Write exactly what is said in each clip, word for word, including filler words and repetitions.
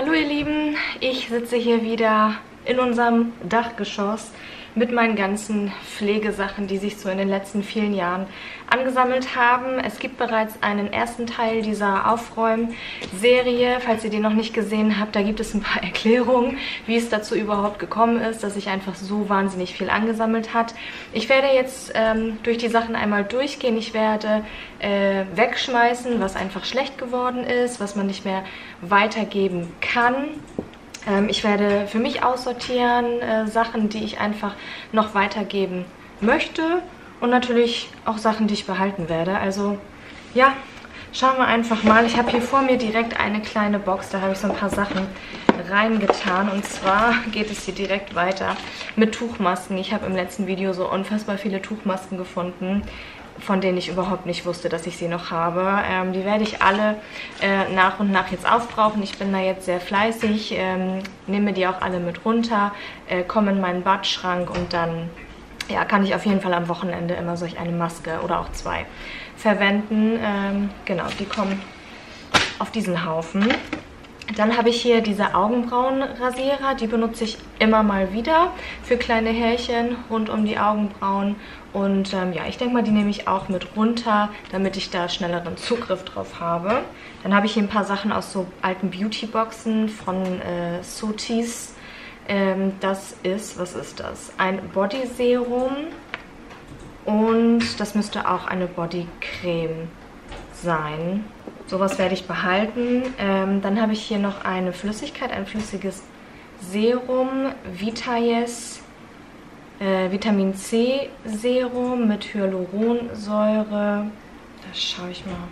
Hallo ihr Lieben, ich sitze hier wieder in unserem Dachgeschoss mit meinen ganzen Pflegesachen, die sich so in den letzten vielen Jahren angesammelt haben. Es gibt bereits einen ersten Teil dieser Aufräumserie, falls ihr den noch nicht gesehen habt. Da gibt es ein paar Erklärungen, wie es dazu überhaupt gekommen ist, dass sich einfach so wahnsinnig viel angesammelt hat. Ich werde jetzt ähm, durch die Sachen einmal durchgehen. Ich werde äh, wegschmeißen, was einfach schlecht geworden ist, was man nicht mehr weitergeben kann. Ich werde für mich aussortieren, äh, Sachen, die ich einfach noch weitergeben möchte und natürlich auch Sachen, die ich behalten werde. Also ja, schauen wir einfach mal. Ich habe hier vor mir direkt eine kleine Box, da habe ich so ein paar Sachen reingetan. Und zwar geht es hier direkt weiter mit Tuchmasken. Ich habe im letzten Video so unfassbar viele Tuchmasken gefunden, von denen ich überhaupt nicht wusste, dass ich sie noch habe. Ähm, die werde ich alle äh, nach und nach jetzt aufbrauchen. Ich bin da jetzt sehr fleißig, ähm, nehme die auch alle mit runter, äh, komme in meinen Badschrank und dann ja, kann ich auf jeden Fall am Wochenende immer solch eine Maske oder auch zwei verwenden. Ähm, genau, die kommen auf diesen Haufen. Dann habe ich hier diese Augenbrauenrasierer, die benutze ich immer mal wieder für kleine Härchen rund um die Augenbrauen. Und ähm, ja, ich denke mal, die nehme ich auch mit runter, damit ich da schnelleren Zugriff drauf habe. Dann habe ich hier ein paar Sachen aus so alten Beauty-Boxen von äh, Sotis. Ähm, das ist, was ist das? Ein Body-Serum und das müsste auch eine Bodycreme sein. Sowas werde ich behalten. Ähm, dann habe ich hier noch eine Flüssigkeit, ein flüssiges Serum, Vitayes äh, Vitamin C Serum mit Hyaluronsäure. Da schaue ich mal,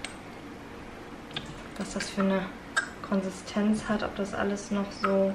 was das für eine Konsistenz hat, ob das alles noch so...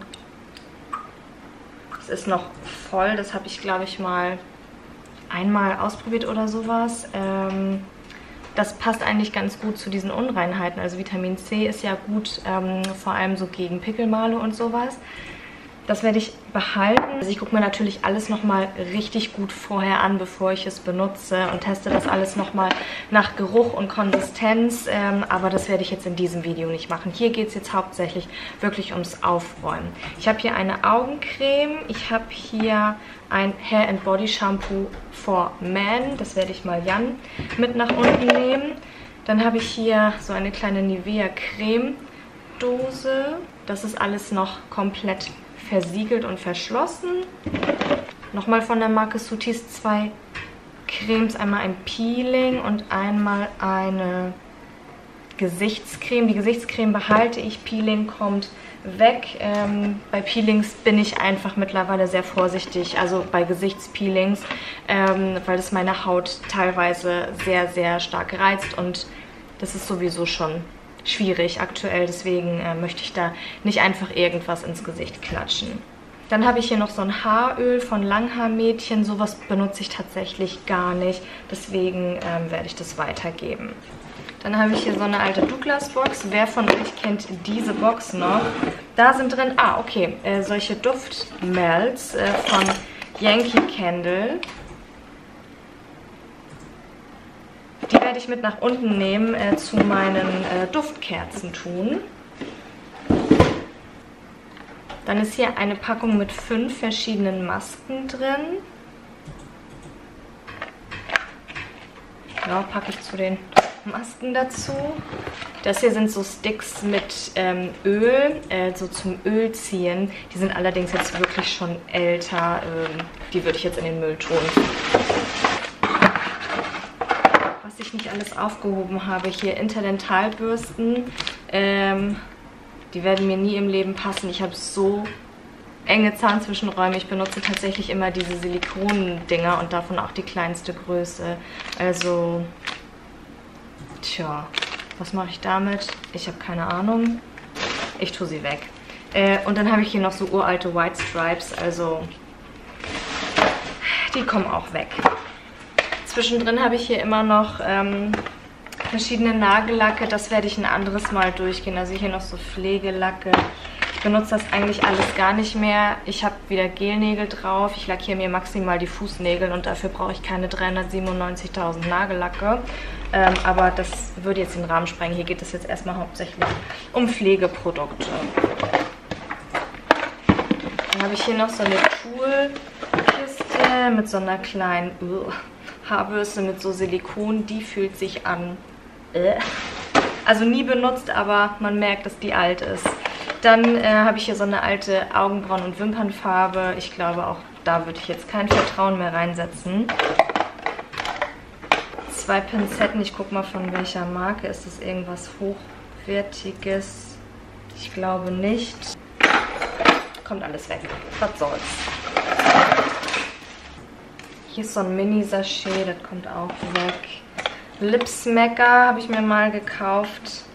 Es ist noch voll, das habe ich, glaube ich, mal einmal ausprobiert oder sowas. Ähm, Das passt eigentlich ganz gut zu diesen Unreinheiten. Also Vitamin C ist ja gut, ähm, vor allem so gegen Pickelmale und sowas. Das werde ich behalten. Also ich gucke mir natürlich alles nochmal richtig gut vorher an, bevor ich es benutze und teste das alles nochmal nach Geruch und Konsistenz. Ähm, aber das werde ich jetzt in diesem Video nicht machen. Hier geht es jetzt hauptsächlich wirklich ums Aufräumen. Ich habe hier eine Augencreme. Ich habe hier ein Hair and Body Shampoo for Men. Das werde ich mal Jan mit nach unten nehmen. Dann habe ich hier so eine kleine Nivea Creme Dose. Das ist alles noch komplett versiegelt und verschlossen. Nochmal von der Marke Sotis zwei Cremes. Einmal ein Peeling und einmal eine Gesichtscreme. Die Gesichtscreme behalte ich, Peeling kommt weg. Ähm, bei Peelings bin ich einfach mittlerweile sehr vorsichtig, also bei Gesichtspeelings, ähm, weil es meine Haut teilweise sehr, sehr stark reizt und das ist sowieso schon schwierig aktuell, deswegen äh, möchte ich da nicht einfach irgendwas ins Gesicht klatschen. Dann habe ich hier noch so ein Haaröl von Langhaarmädchen, sowas benutze ich tatsächlich gar nicht, deswegen ähm, werde ich das weitergeben. Dann habe ich hier so eine alte Douglas-Box. Wer von euch kennt diese Box noch? Da sind drin, ah okay, äh, solche Duftmelts äh, von Yankee Candle. Die werde ich mit nach unten nehmen, äh, zu meinen äh, Duftkerzen tun. Dann ist hier eine Packung mit fünf verschiedenen Masken drin. Ja, packe ich zu den Masken dazu. Das hier sind so Sticks mit ähm, Öl, äh, so zum Ölziehen. Die sind allerdings jetzt wirklich schon älter. Ähm, die würde ich jetzt in den Müll tun. Was ich nicht alles aufgehoben habe, hier Interdentalbürsten. Ähm, die werden mir nie im Leben passen. Ich habe so enge Zahnzwischenräume. Ich benutze tatsächlich immer diese Silikondinger und davon auch die kleinste Größe. Also, tja, was mache ich damit? Ich habe keine Ahnung. Ich tue sie weg. Äh, und dann habe ich hier noch so uralte White Stripes. Also, die kommen auch weg. Zwischendrin habe ich hier immer noch ähm, verschiedene Nagellacke. Das werde ich ein anderes Mal durchgehen. Also hier noch so Pflegelacke. Ich benutze das eigentlich alles gar nicht mehr. Ich habe wieder Gelnägel drauf. Ich lackiere mir maximal die Fußnägel und dafür brauche ich keine dreihundertsiebenundneunzigtausend Nagellacke. Ähm, aber das würde jetzt den Rahmen sprengen. Hier geht es jetzt erstmal hauptsächlich um Pflegeprodukte. Dann habe ich hier noch so eine Tool-Kiste mit so einer kleinen uh, Haarbürste mit so Silikon. Die fühlt sich an. Äh. Also nie benutzt, aber man merkt, dass die alt ist. Dann äh, habe ich hier so eine alte Augenbrauen- und Wimpernfarbe. Ich glaube, auch da würde ich jetzt kein Vertrauen mehr reinsetzen. Zwei Pinzetten. Ich gucke mal, von welcher Marke. Ist das irgendwas Hochwertiges? Ich glaube nicht. Kommt alles weg. Was soll's. Hier ist so ein Mini-Sachet. Das kommt auch weg. Lipsmacker habe ich mir mal gekauft.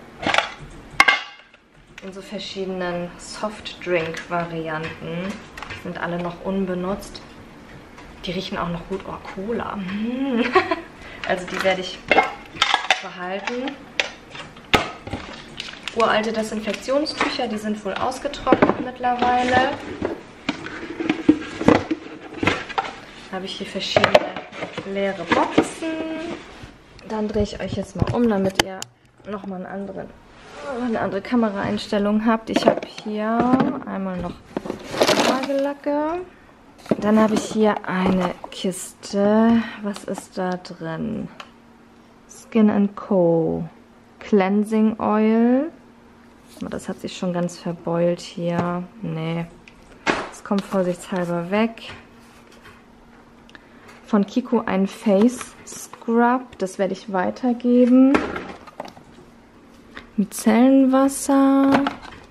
In so verschiedenen Softdrink-Varianten. Die sind alle noch unbenutzt. Die riechen auch noch gut. Oh, Cola. Also die werde ich behalten. Uralte Desinfektionstücher, die sind wohl ausgetrocknet mittlerweile. Da habe ich hier verschiedene leere Boxen. Dann drehe ich euch jetzt mal um, damit ihr nochmal eine andere, eine andere Kameraeinstellung habt. Ich habe hier einmal noch Nagellacke. Dann habe ich hier eine Kiste. Was ist da drin? Skin and Co. Cleansing Oil. Aber das hat sich schon ganz verbeult hier. Nee. Das kommt vorsichtshalber weg. Von Kiko ein Face Scrub. Das werde ich weitergeben. Micellenwasser.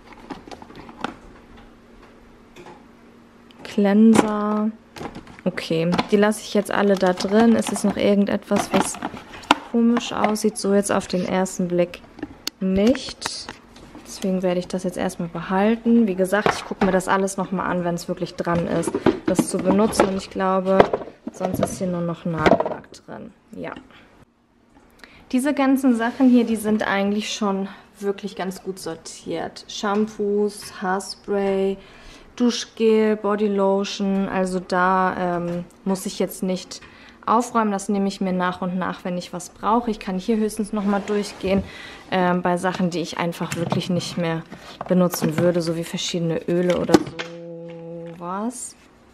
Cleanser. Okay, die lasse ich jetzt alle da drin. Es ist noch irgendetwas, was komisch aussieht. So jetzt auf den ersten Blick nicht. Deswegen werde ich das jetzt erstmal behalten. Wie gesagt, ich gucke mir das alles nochmal an, wenn es wirklich dran ist, das zu benutzen. Und ich glaube, sonst ist hier nur noch Nagellack drin. Ja. Diese ganzen Sachen hier, die sind eigentlich schon wirklich ganz gut sortiert. Shampoos, Haarspray, Duschgel, Bodylotion. Also da ähm, muss ich jetzt nicht aufräumen. Das nehme ich mir nach und nach, wenn ich was brauche. Ich kann hier höchstens nochmal durchgehen äh, bei Sachen, die ich einfach wirklich nicht mehr benutzen würde, so wie verschiedene Öle oder sowas.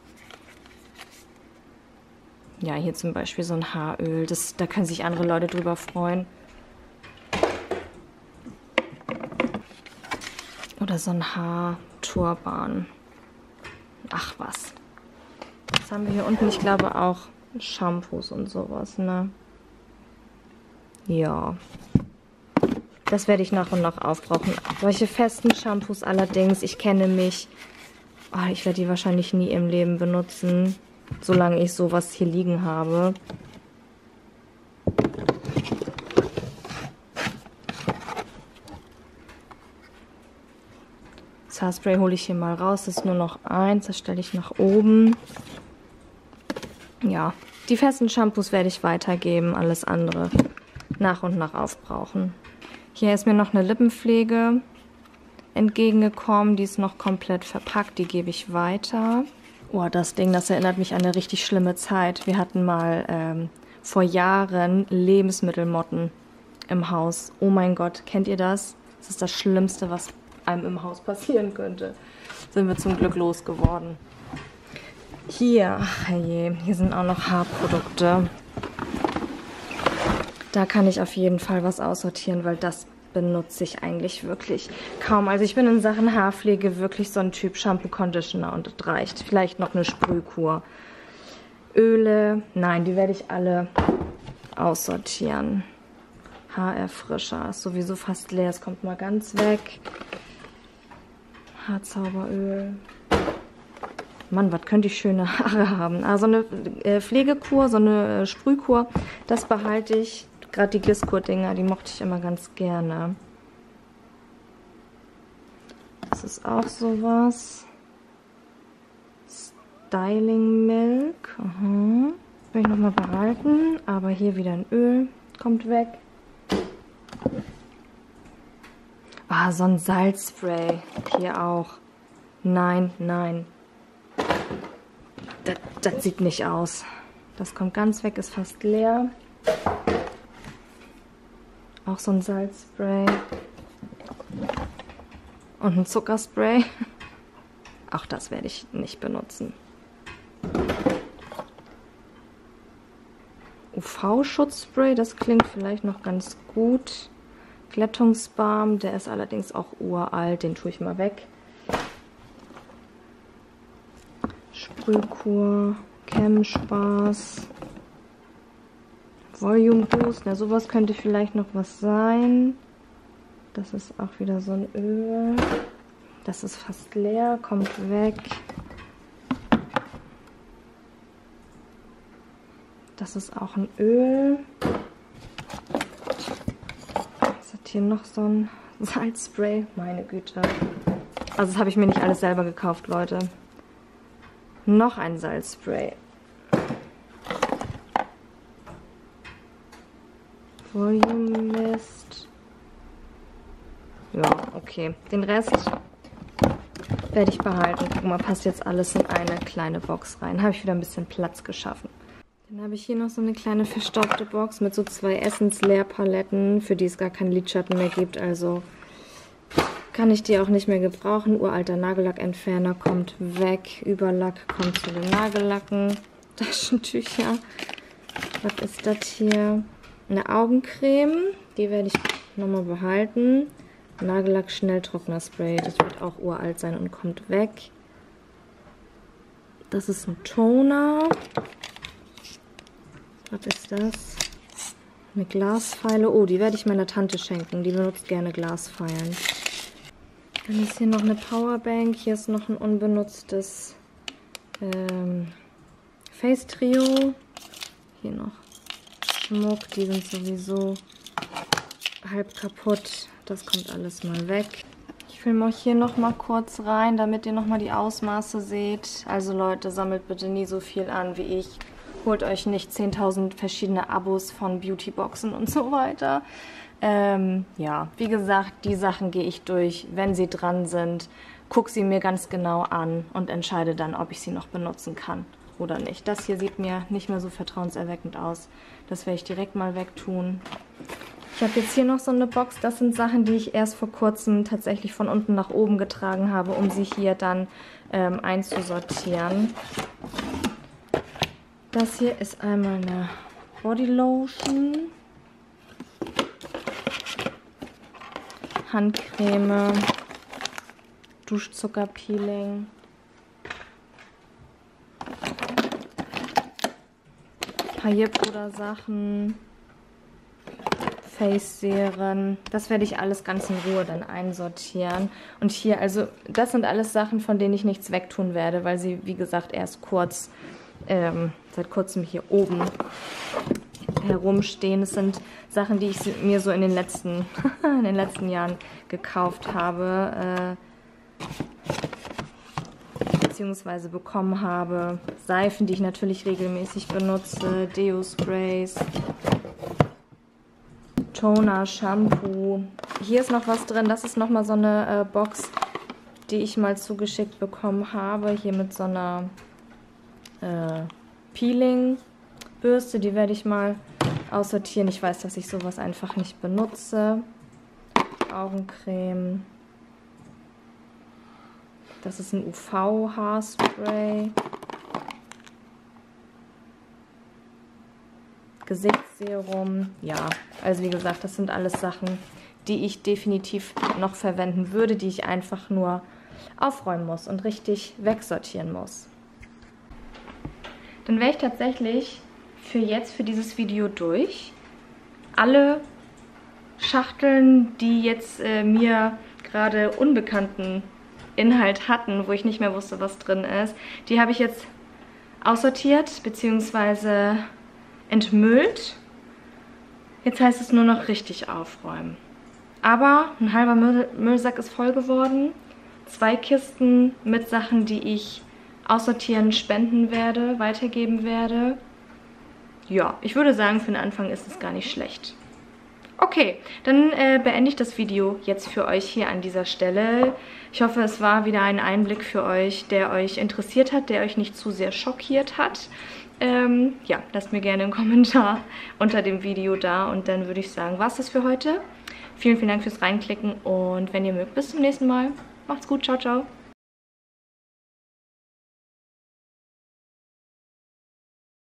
Ja, hier zum Beispiel so ein Haaröl. Das, da können sich andere Leute drüber freuen. Oder so ein Haarturban. Ach was. Was haben wir hier unten? Ich glaube auch Shampoos und sowas, ne? Ja. Das werde ich nach und nach aufbrauchen. Solche festen Shampoos allerdings, ich kenne mich. Oh, ich werde die wahrscheinlich nie im Leben benutzen, solange ich sowas hier liegen habe. Das Haarspray hole ich hier mal raus. Das ist nur noch eins. Das stelle ich nach oben. Ja, die festen Shampoos werde ich weitergeben. Alles andere nach und nach aufbrauchen. Hier ist mir noch eine Lippenpflege entgegengekommen. Die ist noch komplett verpackt. Die gebe ich weiter. Oh, das Ding, das erinnert mich an eine richtig schlimme Zeit. Wir hatten mal ähm, vor Jahren Lebensmittelmotten im Haus. Oh mein Gott, kennt ihr das? Das ist das Schlimmste, was einem im Haus passieren könnte. Sind wir zum Glück losgeworden. Hier, ach je, hier sind auch noch Haarprodukte. Da kann ich auf jeden Fall was aussortieren, weil das benutze ich eigentlich wirklich kaum. Also ich bin in Sachen Haarpflege wirklich so ein Typ Shampoo, Conditioner und das reicht. Vielleicht noch eine Sprühkur. Öle, nein, die werde ich alle aussortieren. Haarerfrischer ist sowieso fast leer, es kommt mal ganz weg. Haarzauberöl. Mann, was könnte ich schöne Haare haben. Also eine äh, Pflegekur, so eine äh, Sprühkur, das behalte ich. Gerade die Glisskur-Dinger, die mochte ich immer ganz gerne. Das ist auch sowas. Styling Milk. Aha. Will ich nochmal behalten. Aber hier wieder ein Öl. Kommt weg. Ah, so ein Salzspray. Hier auch. Nein, nein. Das, das sieht nicht aus. Das kommt ganz weg, ist fast leer. Auch so ein Salzspray. Und ein Zuckerspray. Auch das werde ich nicht benutzen. U V-Schutzspray, das klingt vielleicht noch ganz gut. Glättungsbalm, der ist allerdings auch uralt, den tue ich mal weg. Sprühkur, Chem-Spaß, Volume Boost, na sowas könnte vielleicht noch was sein. Das ist auch wieder so ein Öl. Das ist fast leer, kommt weg. Das ist auch ein Öl. Jetzt hat hier noch so ein Salzspray. Meine Güte. Also das habe ich mir nicht alles selber gekauft, Leute. Noch ein Salzspray. Volume Mist. Ja, okay. Den Rest werde ich behalten. Guck mal, passt jetzt alles in eine kleine Box rein. Habe ich wieder ein bisschen Platz geschaffen. Dann habe ich hier noch so eine kleine verstaubte Box mit so zwei Essensleerpaletten, für die es gar keinen Lidschatten mehr gibt. Also kann ich die auch nicht mehr gebrauchen. Uralter Nagellackentferner kommt weg. Überlack kommt zu den Nagellacken. Taschentücher. Was ist das hier? Eine Augencreme. Die werde ich nochmal behalten. Nagellack Schnelltrocknerspray. Das wird auch uralt sein und kommt weg. Das ist ein Toner. Was ist das? Eine Glasfeile. Oh, die werde ich meiner Tante schenken. Die benutzt gerne Glasfeilen. Dann ist hier noch eine Powerbank. Hier ist noch ein unbenutztes ähm, Face Trio. Hier noch Schmuck. Die sind sowieso halb kaputt. Das kommt alles mal weg. Ich filme euch hier noch mal kurz rein, damit ihr noch mal die Ausmaße seht. Also Leute, sammelt bitte nie so viel an wie ich. Holt euch nicht zehntausend verschiedene Abos von Beautyboxen und so weiter. Ähm, ja, wie gesagt, die Sachen gehe ich durch, wenn sie dran sind. Gucke sie mir ganz genau an und entscheide dann, ob ich sie noch benutzen kann oder nicht. Das hier sieht mir nicht mehr so vertrauenserweckend aus. Das werde ich direkt mal wegtun. Ich habe jetzt hier noch so eine Box. Das sind Sachen, die ich erst vor kurzem tatsächlich von unten nach oben getragen habe, um sie hier dann ähm, einzusortieren. Das hier ist einmal eine Bodylotion, Handcreme, Duschzuckerpeeling, Paillepuder-Sachen, Face-Serien. Das werde ich alles ganz in Ruhe dann einsortieren. Und hier, also das sind alles Sachen, von denen ich nichts wegtun werde, weil sie, wie gesagt, erst kurz... Ähm, seit kurzem hier oben herumstehen. Es sind Sachen, die ich mir so in den letzten, in den letzten Jahren gekauft habe, äh, beziehungsweise bekommen habe. Seifen, die ich natürlich regelmäßig benutze, Deo-Sprays, Toner, Shampoo. Hier ist noch was drin, das ist nochmal so eine äh, Box, die ich mal zugeschickt bekommen habe, hier mit so einer Äh, Peeling-Bürste, die werde ich mal aussortieren. Ich weiß, dass ich sowas einfach nicht benutze. Augencreme. Das ist ein U V-Haarspray. Gesichtsserum. Ja, also wie gesagt, das sind alles Sachen, die ich definitiv noch verwenden würde, die ich einfach nur aufräumen muss und richtig wegsortieren muss. Dann wäre ich tatsächlich für jetzt, für dieses Video durch. Alle Schachteln, die jetzt äh, mir gerade unbekannten Inhalt hatten, wo ich nicht mehr wusste, was drin ist, die habe ich jetzt aussortiert bzw. entmüllt. Jetzt heißt es nur noch richtig aufräumen. Aber ein halber Müll Müllsack ist voll geworden. Zwei Kisten mit Sachen, die ich aussortieren, spenden werde, weitergeben werde. Ja, ich würde sagen, für den Anfang ist es gar nicht schlecht. Okay, dann äh, beende ich das Video jetzt für euch hier an dieser Stelle. Ich hoffe, es war wieder ein Einblick für euch, der euch interessiert hat, der euch nicht zu sehr schockiert hat. Ähm, ja, lasst mir gerne einen Kommentar unter dem Video da und dann würde ich sagen, war's das für heute. Vielen, vielen Dank fürs Reinklicken und wenn ihr mögt, bis zum nächsten Mal. Macht's gut, ciao, ciao.